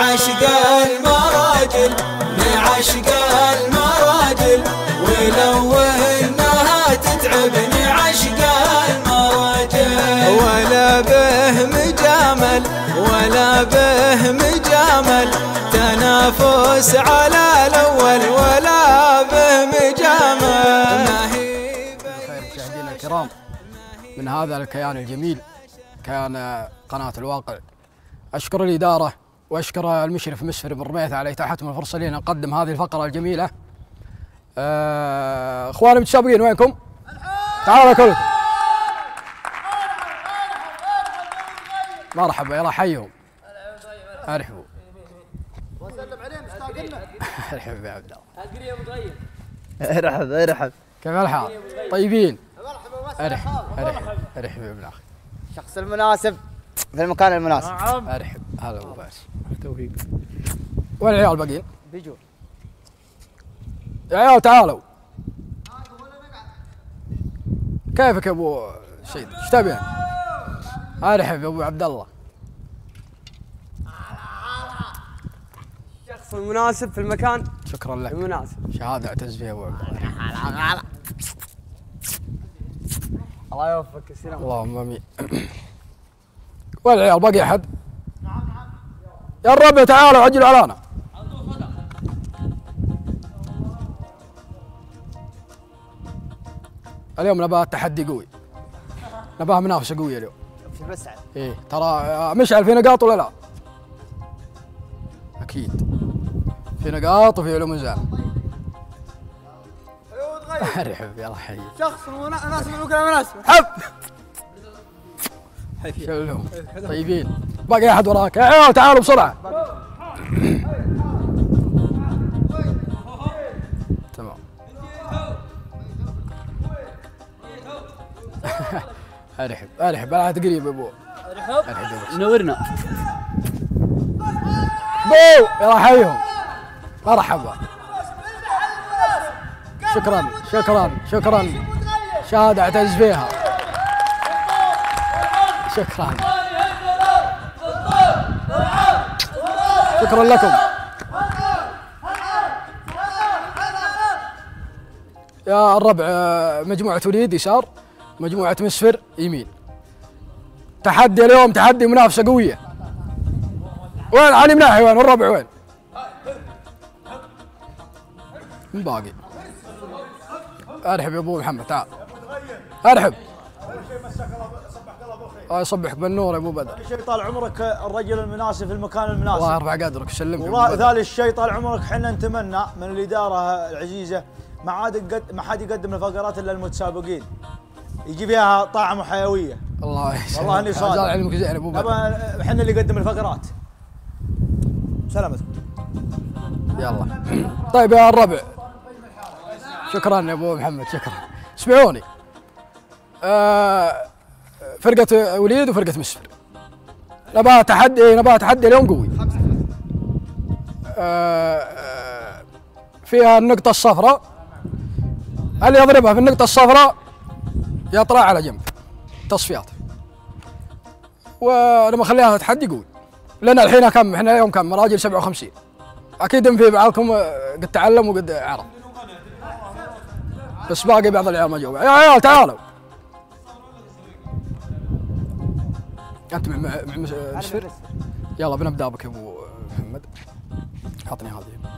نعشق المراجل نعشق المراجل، ولو انها تتعبني عشق المراجل. ولا به مجامل ولا به مجامل، تنافس على الاول ولا به مجامل. خير مشاهدينا الكرام، من هذا الكيان الجميل كيان قناة الواقع، أشكر الإدارة وأشكر المشرف مسفر بن رميث على إتاحتهم الفرصة لي أن نقدم هذه الفقرة الجميلة. إخواني المتسابقين وينكم؟ تعالوا كلكم. مرحبا، يلا حيهم. ارحبوا. وسلم عليه مشتاق لنا. ارحب يا عبد الله. ارحب ارحب. كيف الحال؟ طيبين؟ مرحبا. ارحب يا ابن اخي. الشخص المناسب في المكان المناسب. ارحب. هلا ابو فارس. توفيق. وين العيال الباقيين؟ بيجون. يا عيال تعالوا. كيفك يا ابو سيد؟ ايش تبي؟ ارحب يا ابو عبد الله. الشخص المناسب في المكان شكرا لك. المناسب. شهادة اعتز فيها ابو عبد الله. الله يوفقك. السلام. اللهم امين. وين العيال؟ باقي احد؟ يا الربع تعالوا عجلوا علينا. اليوم نبغى تحدي قوي، نبغى منافسة قوية اليوم. في مسعد. ايه ترى مشعل في نقاط ولا لا؟ اكيد في نقاط وفي علوم ميزان. ارحب يلا حي. شخص مناسب في المكان المناسب. حب شلون؟ طيبين؟ باقي احد وراك؟ يا عيال تعالوا بسرعة. تمام. ارحب انا تقريب يا ابو. ارحب نورنا. بو يلا حيهم. مرحبا. شكرا شهادة اعتز فيها. شكرا لكم يا الربع. مجموعة وليد يسار، مجموعة مسفر يمين. تحدي اليوم، تحدي منافسة قوية. وين علي مناحي؟ وين والربع وين؟ من باقي؟ ارحب يا ابو محمد تعال. ارحب. الله يصبحك بالنور يا ابو بدر. ثاني شيء طال عمرك الرجل المناسب في المكان المناسب. الله يرفع قدرك ويسلمك. ثالث شيء طال عمرك احنا نتمنى من الاداره العزيزه ما حد يقدم الفقرات الا المتسابقين، يجي فيها طاعم وحيويه. الله يسلمك. والله اني صادق. علمك زين ابو بدر. احنا اللي نقدم الفقرات. سلامتكم. يلا. طيب يا الربع. شكرا يا ابو محمد شكرا. اسمعوني. فرقة وليد وفرقة مسفر. نبغى تحدي اليوم قوي. فيها النقطة الصفراء، اللي يضربها في النقطة الصفراء يطلع على جنب تصفيات. ولما اخليها تحدي قوي، لان الحين كم احنا اليوم كم مراجل 57. اكيد ان في بعضكم قد تعلم وقد عرف، بس باقي بعض العيال ما جاوب. يا عيال تعالوا. انت مع مسفر؟ يلا بنبدا بك يا ابو محمد. عطني هذه.